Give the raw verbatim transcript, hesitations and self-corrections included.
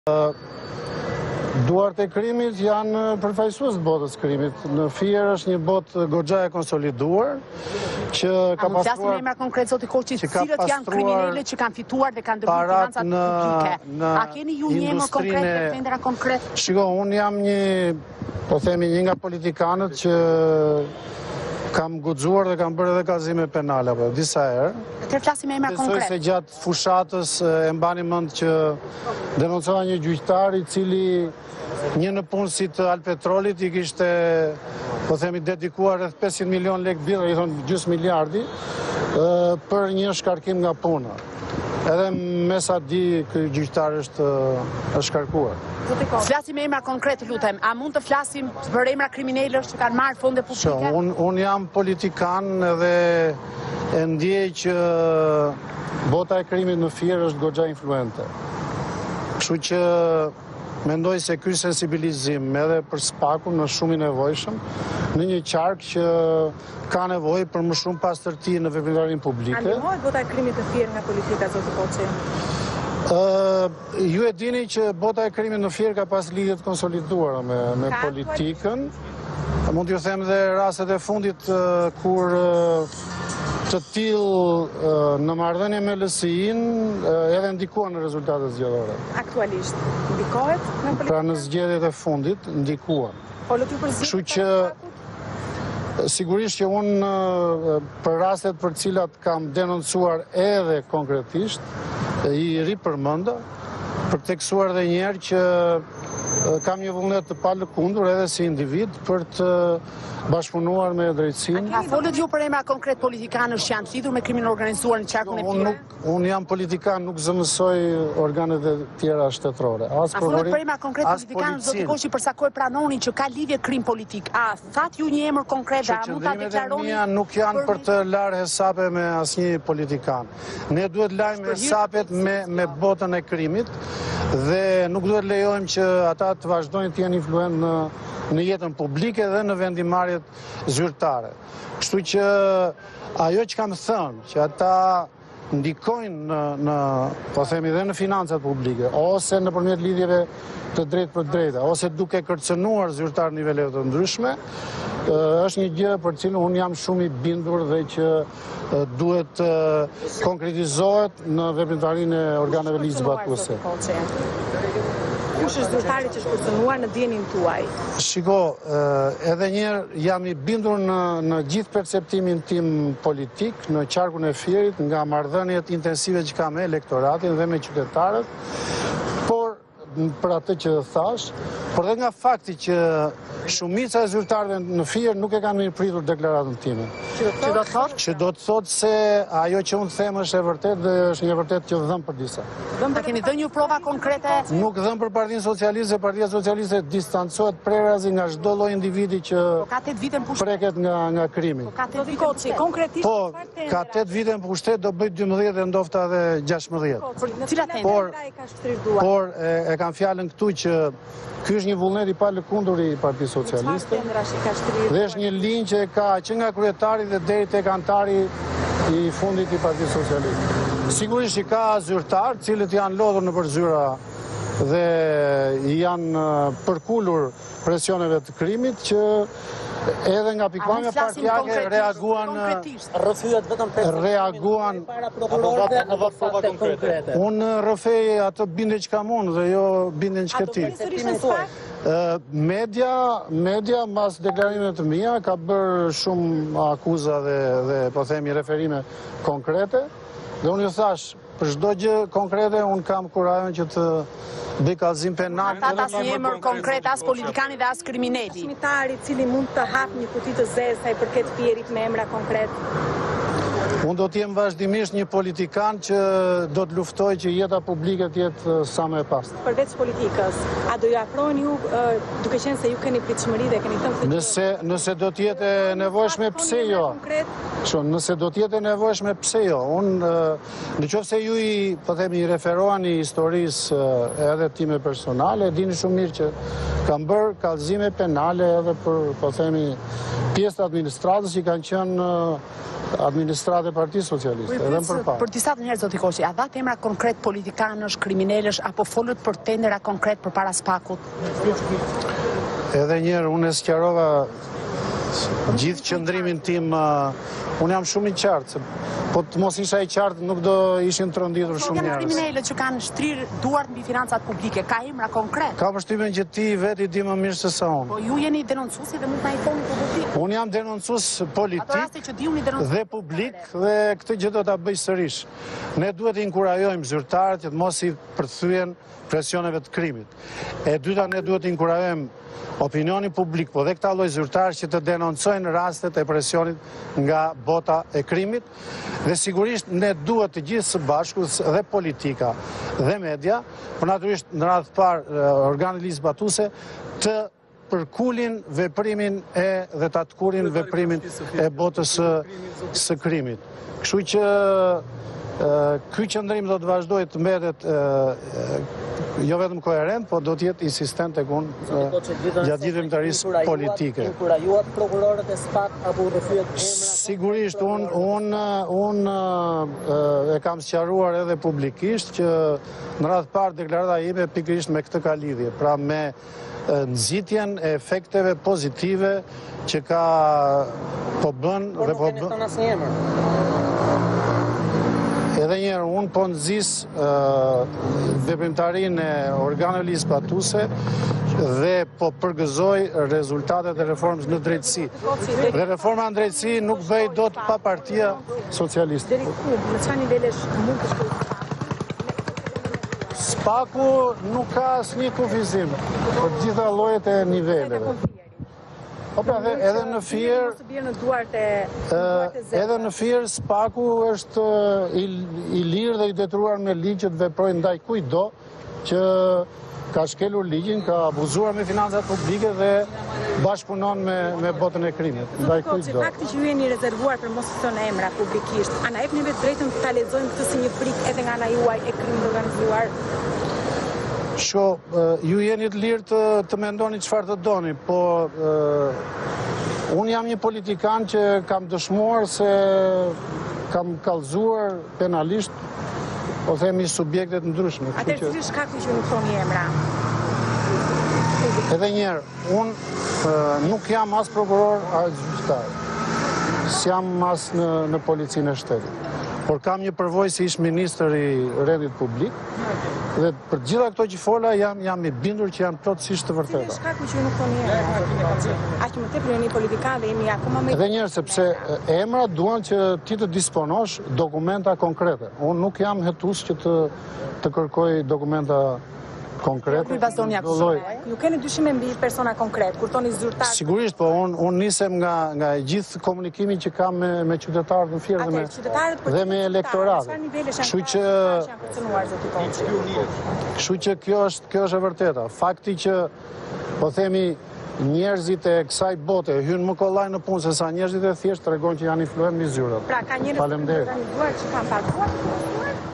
Duart e krimit janë përfaqësues të botës krimit. Në Fier është një botë goxha e konsoliduar që ka pastruar. A mund të flasim emra konkret zoti Koçi, cilët janë kriminalët që kanë fituar dhe kanë ndërtuar financat publike? A keni ju një emër konkret për tendera konkret? Shiko, unë jam një, po themi, një nga politikanët që kam guxuar dhe kam bërë edhe kallëzime penale apo disa herë. Atëherë flasim emra konkret. Besoj se gjatë fushatës e mbani mend që denoncova një gjyqtar i cili një në punësit të Alpetrolit i kishte, po themi, dedikuar rreth pesëqind milion lekë birë, i thonë gjysmë miliardi, për një shkarkim nga puna. Edhe me sa di, ky gjyqtar është është shkarkuar. Flasim emra konkret, lutem. A mund të flasim për emra kriminalësh që kanë marrë fonde publike? Unë un jam politikan edhe e ndjej që bota e krimit në Fier është goxha influente. Kështu që mendoj se ky sensibilizim edhe për Spakun në shumë i nevojshëm në një qark që ka nevojë për më shumë pastërti në veprimtarinë publike. A ndihmohet bota e krimit të Fier nga politika, zoti Koçi? Uh, ju e dini që bota e krimit në Fier ka pas lidhje të konsoliduara me, me politikën. Mund t'ju them dhe rastet e fundit uh, kur uh, të tillë uh, në marrëdhënie me L S I-n uh, edhe ndikuan në rezultatet zgjedhore. Aktualisht ndikohet në politikën? Pra në zgjedhjet e fundit ndikuan. Po lutu për zgjedhjet. Kështu që sigurisht që unë për rastet për cilat kam denoncuar edhe konkretisht, i ripërmenda, për të teksuar dhe njerë që kam një vullnet të palëkundur edhe si individ për të bashkëpunuar me drejtësinë. A folët ju për emra konkret politikanësh që janë lidhur me krimin organizuar në qarkun e Fierë? Unë jam politikan, nuk zëmësoj organet e tjera shtetërore. A folët për emra konkret politikanësh, zoti Koçi, përsa kohë pranoni që ka lidhje krim politik? A that ju një emër konkret, a mund ta deklaroni? Mia nuk janë për të larë hesape me asnjë politikan. Ne duhet lajmë hesapet me, me botën e krimit dhe nuk duhet lejojmë që ata të vazhdojnë të jenë influent në, në jetën publike dhe në vendimarrjet zyrtare. Kështu që ajo që kam thënë, që ata ndikojnë në, në po themi dhe në financat publike, ose nëpërmjet lidhjeve të drejtë për drejta, ose duke kërcënuar zyrtar niveleve të ndryshme, është një gjë për cilën unë jam shumë i bindur dhe që duhet konkretizohet në veprimtarinë e organeve ligjzbatuese. Kush është zyrtari që është kërcënuar në dijenin tuaj? Shiko, edhe njerë jam i bindur në, në gjithë perceptimin tim politik, në qarkun e Fierit, nga marrëdhëniet intensive që ka me elektoratin dhe me qytetarët, por për atë që thash, por dhe nga fakti që shumica e zyrtarëve në Fier nuk e kanë mirëpritur deklaratën time. Që do të thotë? Që do të thotë se ajo që unë them është e vërtet dhe është një vërtet që dhëm për disa. Dhëm të keni dhënë ju prova konkrete? Nuk dhëm për Partinë Socialiste, Partia Socialiste distancohet prerazi nga çdo lloj individi që preket nga nga krimi. Po ka tetë vite konkretisht. Po, ka tetë vite në pushtet, do bëj dymbëdhjetë dhe ndofta edhe gjashtëdhjetë. Në cilat tendera i ka shtrirduar? Por e, e kam fjalën këtu që ky është një vullnet i palëkundur i Partisë Socialiste. Dhe është një linjë që ka që nga kryetari dhe deri tek antari i fundit i Partisë Socialiste. Sigurisht që ka zyrtar, cilët janë lodhur në përzyra dhe janë përkulur presioneve të krimit që edhe nga pikpamja partijake reaguan rrëfyet vetëm reaguan para prokurorëve apo fakte konkrete. Unë rrëfej ato bindje që kam unë dhe jo bindjen që ke ti. Media, media mbas deklarimeve të mia ka bërë shumë akuza dhe, dhe po themi referime konkrete dhe unë ju thash për çdo gjë konkrete unë kam kurajën që të bëj kallëzim penal. Ata as një emër konkret as politikani dhe as kriminali. Dëshmitari i cili mund të hapë një kuti të zezë sa i përket Fierit me emra konkret. Unë do t'jem vazhdimisht një politikan që do të luftoj që jeta publike t'jetë sa më e pastë. Përveç politikës, a do ju afroni ju duke qenë se ju keni pritshmëri dhe keni thënë se nëse nëse do t'jetë e nevojshme pse jo? Shon, nëse do t'jetë e nevojshme pse jo? Unë nëse ju i po themi referoani historisë edhe time personale, e dini shumë mirë që kam bërë kallëzime penale edhe për po themi pjesë të administratës që kanë qenë administratë e Partisë Socialiste, edhe më përpara. Për disa të njerëz, zoti Koqi, a dha emra konkret politikanësh, kriminalësh apo folët për tendera konkret përpara Spakut? Edhe njerë, unë e sqarova gjithë qëndrimin tim, unë jam shumë i qartë, po të mos isha i qartë nuk do ishin të rënditur shumë njerëz. Janë kriminalët që kanë shtrirë duart mbi financat publike, ka emra konkret? Ka përshtypjen që ti vetë i di më mirë se sa unë. Po ju jeni denoncuesi dhe mund të na i thoni publik. Unë jam denoncues politik që di unë denoncues dhe publik dhe këtë gjë do ta bëj sërish. Ne duhet të inkurajojmë zyrtarët që të mos i përthyen presioneve të krimit. E dyta, ne duhet të inkurajojmë opinioni publik, po dhe këta lloj zyrtarë që të denoncojnë rastet e presionit nga bota e krimit, dhe sigurisht ne duhet të gjithë së bashku dhe politika dhe media, por natyrisht në radhë të parë organet ligjzbatuse të përkulin veprimin e dhe ta atkurin veprimin e botës së, së krimit. Kështu që ky qëndrim do të vazhdojë të mbetet jo vetëm koherent, po do të jetë insistent tek unë gjatë gjithë vimtarisë politike. Inkurajuat prokurorët e Spak apo rrëfyet emra? Sigurisht, unë un, un, e kam sqaruar edhe publikisht që në radhë parë deklarata ime pikërisht me këtë ka lidhje, pra me nxitjen e efekteve pozitive që ka po bën Por dhe po nuk keni thënë asnjë emër. Edhe njerë, unë po nëzis uh, veprimtarinë e organeve ligjzbatuse dhe po përgëzoj rezultatet e reformës në drejtësi. Dhe reforma në drejtësi nuk bëj dot pa Partia Socialiste. Deri ku, në çfarë nivelesh mund të shkojë? Spaku nuk ka asnjë kufizim për gjitha llojet e niveleve. Po pra, edhe në Fier, edhe në Fier Spaku është i, i lirë dhe i detyruar me ligj që të veprojë ndaj kujtdo që ka shkelur ligjin, ka abuzuar me financat publike dhe bashkëpunon me, me botën e krimit. Ndaj kujtdo. Fakti që ju jeni rezervuar për mos të thënë emra publikisht, a na jepni vetë drejtën të ta lexojmë këtë si një frikë edhe nga ana juaj e krimit organizuar? Sho, ju jeni të lirë të, të mendoni çfarë të doni, po uh, unë jam një politikan që kam dëshmuar se kam kallëzuar penalisht, po themi subjektet ndryshme. Atëherë cili është shkaku që nuk thoni emra? Edhe njerë, unë uh, nuk jam as prokuror as gjyqtar, s'jam as në, në policinë e shtetit. Por kam një përvojë si ish ministër i rendit publik, dhe për gjitha këto që fola jam, jam i bindur që janë plotësisht të vërteta. Cili është shkaku që ju nuk thoni emra? Aq më tepër jeni politikan dhe jemi akoma më. Edhe njerë, sepse emrat duan që ti të disponosh dokumenta konkrete. Unë nuk jam hetues që të, të kërkoj dokumenta konkrete. Ju keni dyshime mbi persona konkret, kur thoni zyrtar? Sigurisht, po unë un nisem nga, nga gjithë komunikimin që kam me, me qytetarët në Fier dhe me, dhe me elektoratë. Kështu që Kështu që kjo është, kjo është e vërteta. Fakti që, po themi, njerëzit e kësaj bote hynë më kollaj në punë se sa njerëzit e thjesht tregon që janë influent mbi zyrat. Pra ka njerëz që kanë organizuar që kanë paguar